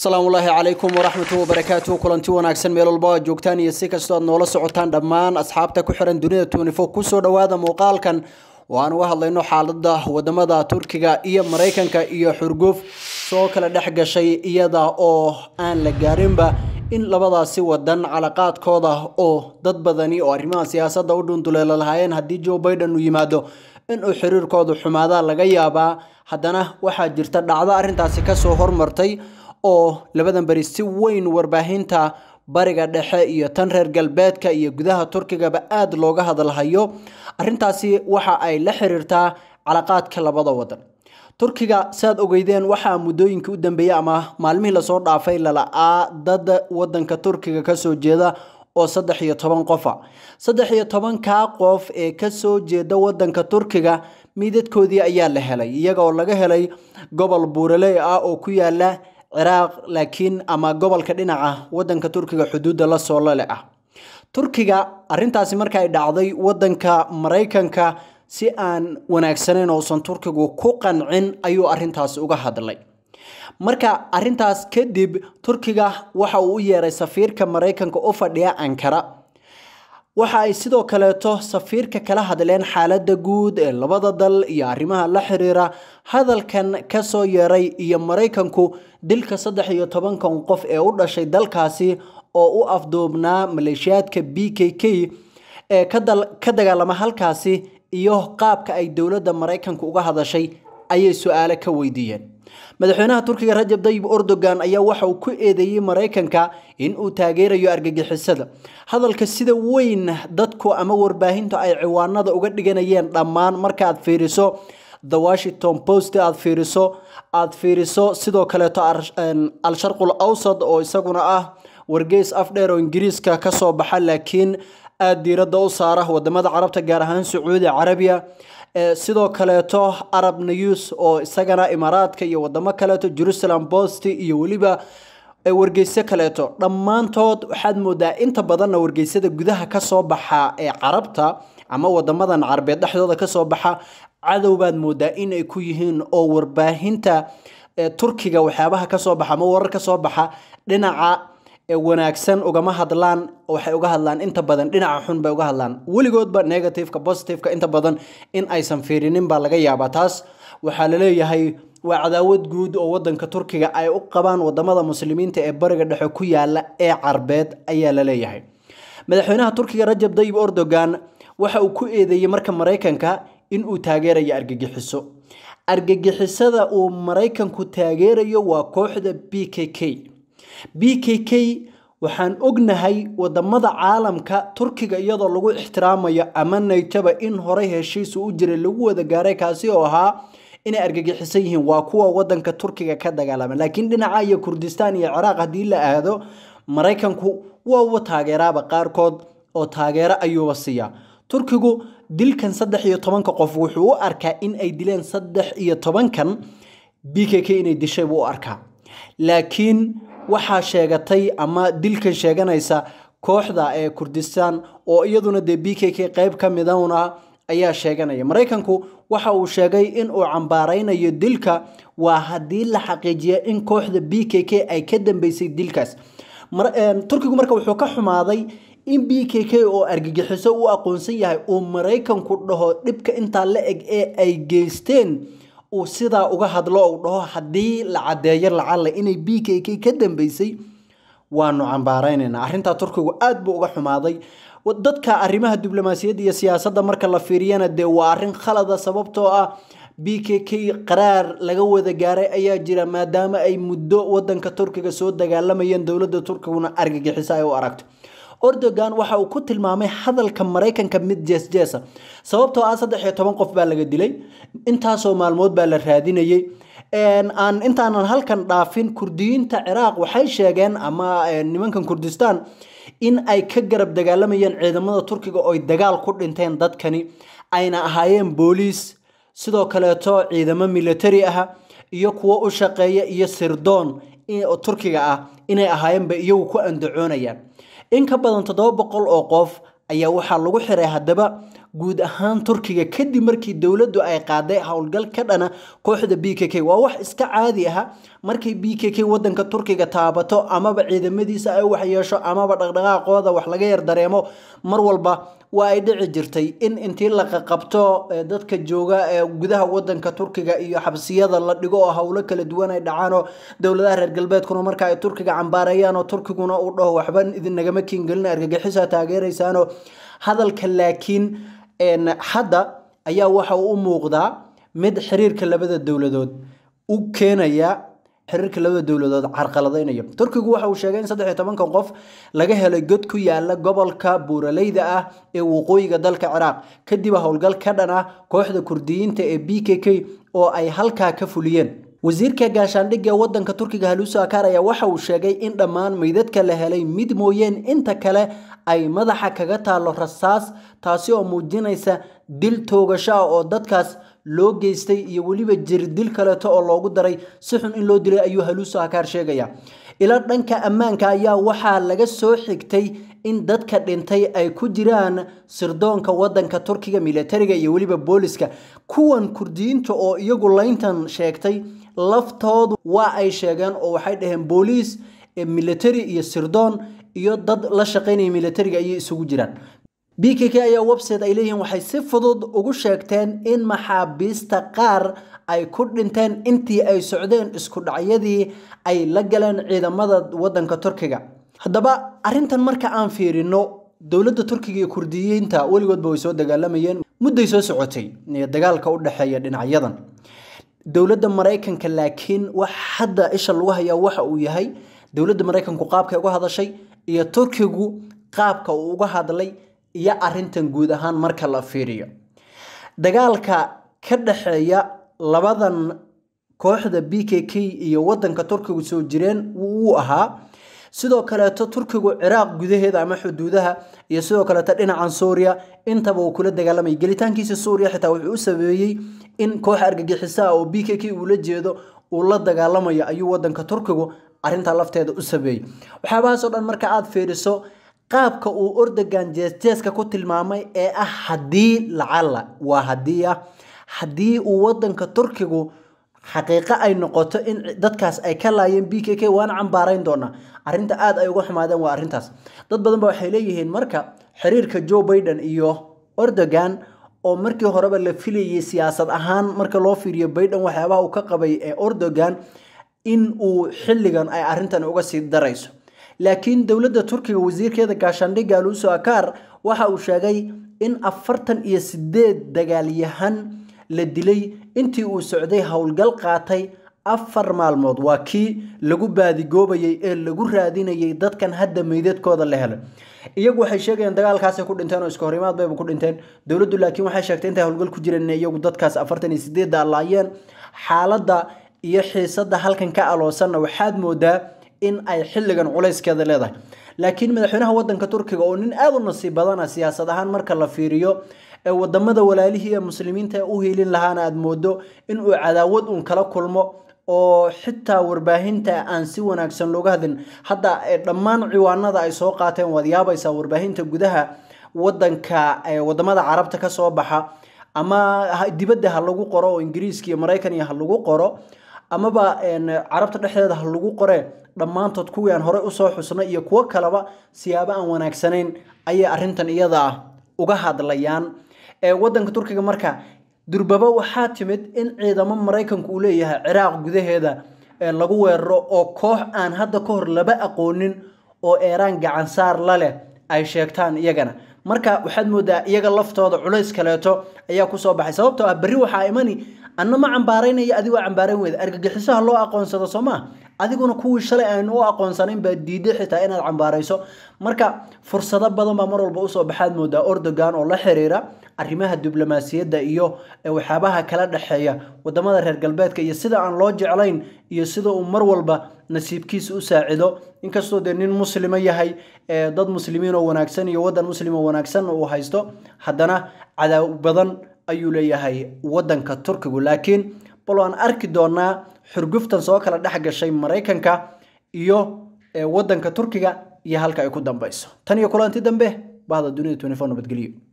السلام الله عليكم ورحمة الله وبركاته كلنتي wanaagsan meel walba joogtaan iyo si kastoo aad noola socotaan dhammaan asxaabta ku xiran dunida 24 ku soo dhawaada muuqaalkan waan uga hadlayno xaaladda wadamada Turkiga iyo Mareykanka iyo xurguf soo kala dhex gashay iyada oo aan la gaarinba in labadaasi wadan calaqaadkooda oo dad badani oo arrimaha siyaasadda u dhunduleela lahaayeen hadii Joe Biden uu yimaado in uu xiriirkoodu xumaada laga yaabaa haddana waxa jirta dhacdo arrintaasi ka soo hormartay oo labadan bari si weyn warbaahinta bariga dhexe iyo tan reer galbeedka iyo gudaha Turkiga aad looga hadalhayo arrintaasi waxa ay la xiriirtaa calaqaadka labada wadan Turkiga saad ogeydeen waxa muddooyinka u dambeeyay ama maalmihii la soo dhaafay dad wadanka Turkiga ka soo jeeda oo 13 qof 13 ka qof ee ka soo jeeda wadanka Turkiga midadkoodii ayaa la helay iyaga oo laga helay gobol buuraley ah oo ku yaala Iraq laakiin ama gobolka dhinaca wadanka Turkiga xuduudda la soo leh Turkiga arrintaasi markay ay dhacday wadanka Mareykanka si aan wanaagsaneyn oo san Turkigu ku qancin ayuu arrintaas uga hadlay marka arrintaas kadib Turkiga waxa uu yeeray safiirka Mareykanka oo fadhiya Ankara waxa ay sidoo kale safiirka kala hadleen xaaladda guud ee labada dal iyo arrimaha la xiriira hadalkan ka soo yeeray iyo Mareykanku dilka 13 qof ee u dhashay dalkaasi oo u afduubnaa maleeshiyaadka BKK ee ka dagaalama halkaasi iyo qaabka ay dawladda Mareykanku uga hadashay ayay su'aalo ka weydiiyeen madaxweynaha Turkiga Rajab Tayyip Erdogan ayaa waxa uu ku eedeeyay Mareykanka in uu taageerayo argagixisada hadalka sida weyn dadku ama warbaahintu ay ciwaanada uga dhiganayeen dhammaan marka aad fiiriso The Washington Post aad fiiriso sidoo kale Al-Sharq Al-Awsat oo isaguna ah wargeys afdheer oo Ingiriiska ka soo baxa laakiin aad diiradda u saara wadamada Carabta gaar ahaan Sacuudi Carabiya sidoo kale Arab News oo isagana Imaaraadka iyo wadamo kale Jerusalem Post iyo waliba wargeyso kale dhamaantood waxaad moodaa inta badan wargeysada gudaha ka soo baxa ee Carabta ama wadamadan Carabeed dhexdooda ka soo baxa cadawbaad moodaa in ay ku yihiin oo warbaahinta Turkiga waxyaabaha ka soo baxa ama warar ka soo baxa dhinaca wanaagsan ugama hadlaan waxay uga hadlaan inta badan dhinaca xun bay uga hadlaan waligoodba negative ka positive ka inta badan in aysan fiirinin ba laga yaabaa taas waxa la leeyahay waa cadaawad guud oo wadanka Turkiga ay u qabaan wadamada muslimiinta ee bariga dhexe ku yaala ee Carbeed ayaa la leeyahay madaxweynaha Turkiga Rajab Tayyip Erdogan waxa uu ku eedeeyay marka Mareykanka in uu taageerayo argagixisada uu Mareykanku taageerayo waa kooxda BKK waxaan ognahay wadamada caalamka Turkiga iyadoo lagu ixtiraamayo ama naytaba in hore heshiis u jiray lagu wada gaaray kaasi oo ahaa in argagixisan yihiin waa kuwa wadanka Turkiga ka dagaalama laakiin dhinaca iyo Kurdistan iyo Iraq hadii la aado Mareykanku waa taageeraba qaarkood oo taageero ayuu siiya Turkigu dilkan 13 qof wuxuu u arkaa in ay dileen 13 BKK inay dishay buu arkaa laakiin waxa sheegatay ama dilkan sheeganaysa kooxda ee Kurdistan oo iyaduna de BKK qayb ka mid ah ayaa sheeganaya Mareykanku waxa uu sheegay in uu cambaaraynayo dilka waa hadii la xaqiijiyo in kooxda BKK ay ka dambeysay dilkaas Turkigu marka wuxuu ka xumaaday in BKK oo argagixiso u aqoonsan yahay oo Mareykanku dhaho dhibka inta la eg ee ay geysteen oo sida uga hadlo oo dhaho hadii la cadeeyo lacal inay BKK ka dambeysay waanu cambaaraynayna arrinta Turkigu aad buu uga xumaaday dadka arrimaha diblomaasiyadda iyo siyaasadda marka la fiiriyana de waa arrin khalada sababtoo ah BKK qaraar laga wada gaaray ayaa jira maadaama ay muddo wadanka Turkiga soo dagaalamayeen dawladda Turkiguna argagixisay ay u aragto Erdogan waxa uu ku tilmaamay hadalka Mareykanka mid jees sababtoo ah 13 qof baa laga dilay intaas oo maalmood baa la raadinayay intaanan halkan dhaafin Kurdiyiinta Iraq waxay sheegeen ama nimankan Kurdistan in ay ka garab dagaalamayeen ciidamada Turkiga oo ay dagaal ku dhinteen dadkani ayna ahaayeen booliis sidoo kale ciidamo military ah iyo kuwa u shaqeeya iyo sirdoon oo Turkiga ah inay ahaayeen ba iyagu ku andacoonayaan in ka badan 700 oo qof ayaa waxa lagu xiray hadaba guud ahaan Turkiga kadib markii dawladdu ay qaaday hawlgal ka dhana kooxda BKK waa wax iska caadi ah markay BKK wadanka Turkiga taabato amaba ciidamadiisa ay wax yeesho amaba dhaqdhaqaaqooda wax laga yar dareemo mar walba waa ay dhici jirtay in intii la qabto dadka jooga gudaha wadanka Turkiga iyo xabsiyada la dhigo oo hawlo kala duwan ay dhacaan dawladaha reer galbeedkuna marka ay Turkiga cambaarayaan oo Turkiguna uu dhaho waxba idin nagama kiingalin argagixisa taageeraysaano hadalka laakiin hadda ayaa waxa uu muuqdaa mid xiriirka labada dawladood u keenaya xiriirka labada dawladood carqaladeynaya Turkigu waxa uu sheegay in 13 qof laga helay god ku yaala gobolka Buuraleyda ah ee waqooyiga dalka Ciraaq kadib howlgal ka dhan ah kooxda Kurdiyiinta ee BKK oo ay halka ka fuliyeen wasiirka gaashaandhigga wadanka Turkiga Hulusi Akar ayaa waxa uu sheegay in dhammaan meydadka la helay mid mooyeen inta kale ay madaxa kaga taalo rasaas taasi oo muujinaysa dil toogasho oo dadkaas loo geystay iyo waliba jir dil kale oo loogu daray si xun in loo dilay ayuu Hulusi Akar sheegaya ila dhanka ammaanka ayaa waxa laga soo xigtay in dadka dhintay ay ku jiraan sirdoonka wadanka Turkiga militariga iyo waliba booliska kuwan Kurdiyiinta oo iyagu layntan sheegtay laftoodu waa ay sheegeen oo waxay dhaheen booliis military iyo sirdoon iyo dad la shaqeynaya militariga ay isugu jiraan BKK ayaa website ay leeyihiin waxay si fudud ugu sheegteen in maxaabiista qaar ay ku dhinteen intii ay socdeen isku dhacyadii ay la galeen ciidamada wadanka Turkiga haddaba arintan marka aan fiirino dawladda Turkiga iyo Kurdiyiinta waligoodba way soo dagaalamayeen muddo soo socotay dagaalka u dhaxeeya dhinacyadan dawladda Mareykanka laakiin wax hadda isha lagu hayaa waxa uu yahay dawladda Mareykanku qaabka uga hadashay iyo Turkigu qaabka uu uga hadlay iyo arintan guud ahaan marka la fiiriyo dagaalka ka dhaxeeya labadan kooxda BKK iyo wadanka Turkiga soo jireen uu ahaa sidoo kale Turkigu Ciraaq gudaheeda ama xuduudaha iyo sidoo kale dhinacan Suuriya intaba uu kula dagaalamay gelitaankiisa Suuriya xitaa wuxuu u sameeyay in koox argagixisa oo BKK uu la jeedo uu la dagaalamayo ayuu wadanka Turkigu arinta lafteeda u sameeyay waxaabahaas oo dhan marka aad fiiriso qaabka uu Erdogan jeeska ku tilmaamay ee hadii lacala waa hadii uu wadanka Turkigu xaqiiqo ay noqoto in dadkaas ay ka laayeen BKK waan cambaarayn doona arinta aad ay uga xumaadeen waa arintaas dad badan ba waxay leeyihiin marka xiriirka Joe Biden iyo Erdogan oo markii horeba la filayay siyaasad ahaan marka loo fiiriyo Biden waxyaabaha uu ka qabay ee Erdogan in uu xilligan ay arintan uga sii darayso laakiin dawladda Turkiga wasiirkeeda gaashaandhigga Hulusi Akar waxa uu sheegay in 48 dagaalyahan la dilay intii uu socday howlgal qaatay 4 maalmood waa kii lagu baadigoobayay ee lagu raadinayay dadkan hadda meydadkooda la helay iyagu waxay sheegayaan dagaalkaas ku dhinteen oo iska horimaad bay ku dhinteen dawladdu laakiin waxay sheegtay inta howlgal ku jireen iyagu dadkaas 48 laayeen xaaladda iyo xiisadda halkan ka aloosan waxaad moodaa in ay xilligan culeyskeeda leedahay laakiin madaxweynaha wadanka Turkiga oo nin aad u nasiib badan siyaasad ahaan marka la fiiriyo ee wadamada walaalihii muslimiinta u heelin lahaana aad moodo in uu cadaawad kala kulmo oo xitaa warbaahinta aan si wanaagsan looga hadlin hadda dhammaan ciwaanada ay soo qaateen wadiyaabaysa warbaahinta gudaha wadanka wadamada Carabta ka soo baxa ama dibadda ha lagu qoro oo Ingiriiska iyo Mareykan ha lagu qoro amaba Carabta dhexdeeda ha lagu qore dhamaantood kuwii aan hore u soo xusnay iyo kuwa kaleba siyaabo aan wanaagsanayn ay arintan iyada uga hadlayaan wadanka Turkiga marka durbaba waxa timid in ciidamo Mareykanku uu leeyahay Ciraaq gudaheeda lagu weeraro oo koox aan hadda ka hor laba aqoonin oo Iran gacan saar la leh ay sheegtaan iyagana marka waxaad moodaa iyaga laftooda culays kaleeto ayaa ku soo baxay sababtoo ah bari waxa imani anna ma cambaaraynaya adigu cambaarayn weed argagixisaha loo aqoonsado Soomaa adiguna kuwii shalay aan u aqoonsanayn baa diiday xitaa inaad cambaarayso marka fursado badan baa mar walba u soo baxaad moodaa Erdogan oo la xiriira arrimaha diblomaasiyadda iyo waxyaabaha kala dhaxeeya wadamada reer galbeedka iyo sida aan loo jeclayn iyo sida uu mar walba nasiibkiisa u saacido inkastoo nin muslima yahay dad muslimiin oo wanaagsan iyo wadan muslim oo wanaagsan oo haysto haddana cadaawad badan ayuu leeyahay wadanka Turkiga laakiin bal waan arki doonaa xurguftan soo kala dhex gashay Mareykanka iyo wadanka Turkiga iyo halka ay ku dambayso tan iyo kulanti dambe baahda dunida 24 nabadgelyo